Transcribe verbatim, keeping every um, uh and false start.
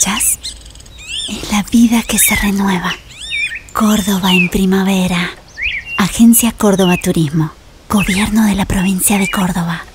escuchas? Es la vida que se renueva. Córdoba en primavera. Agencia Córdoba Turismo. Gobierno de la provincia de Córdoba.